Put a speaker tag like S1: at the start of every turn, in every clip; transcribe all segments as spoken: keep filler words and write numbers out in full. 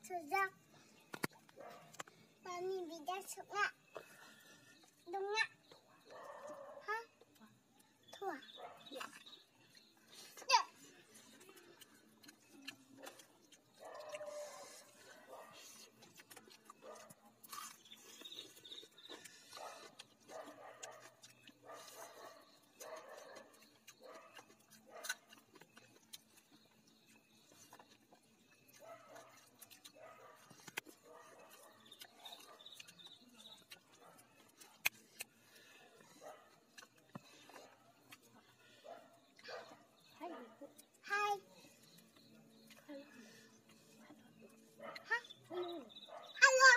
S1: Sudah. Mami bidak suka. Dengar. Hah? Tua. Ya. Sudah. Hai. Hah? Halo.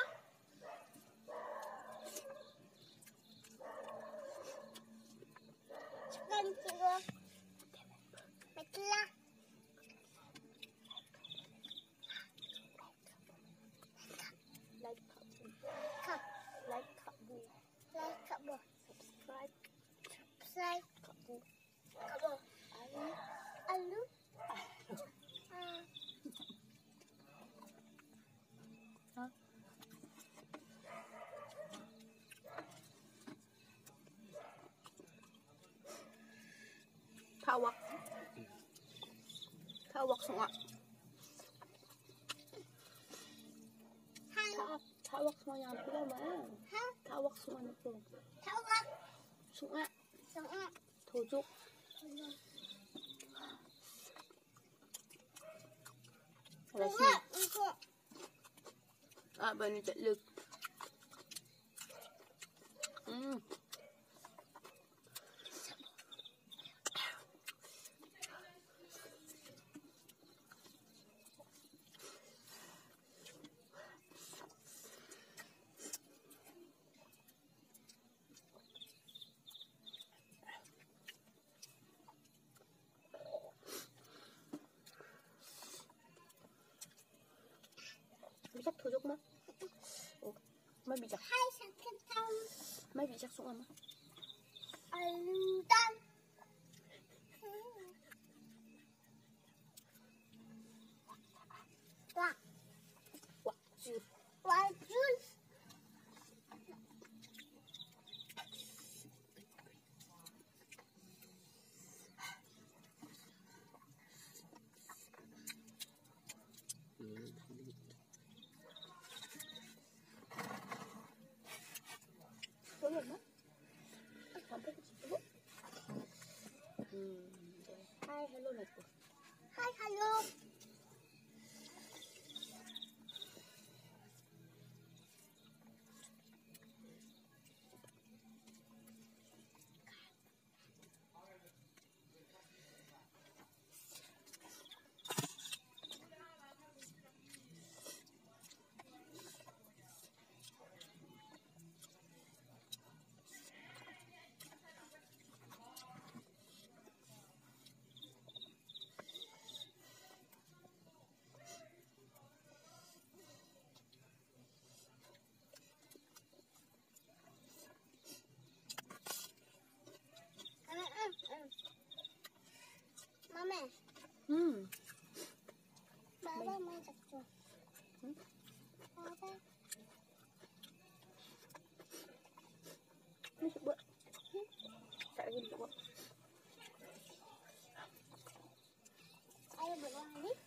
S1: Sekarang kita Betlah.
S2: Like
S1: Kak.
S2: like kabu.
S1: Like Kak Bo.
S2: Subscribe
S1: Subscribe
S2: kabu.
S1: Kak Bo.
S2: Alu.
S1: Alu. Ah.
S2: Hah? Tawak. Tawak semua.
S1: Hai.
S2: Ta- Tawak semuanya apa mah?
S1: Hah?
S2: Tawak semuanya apa?
S1: Tawak.
S2: Sungai.
S1: Sungai.
S2: Tujuk. Là gì?
S1: Sungai. Itu.
S2: À, bên này chạy lực. Ừ. Bijak tujuk mah. Oh, mah bijak.
S1: Hai sakit kamu.
S2: Mah bijak sungai mah.
S1: Aludan. Wah.
S2: Wah, jur.
S1: Wajul.
S2: Boleh mah? Sampai ke situ. Hmm. Hai, hello Naku.
S1: Hai, halo. Mama,
S2: Hmm.
S1: Baba masak tuh.
S2: Hmm?
S1: Baba.
S2: Ini buat. Tak lagi buat.
S1: Ayo beruang nih.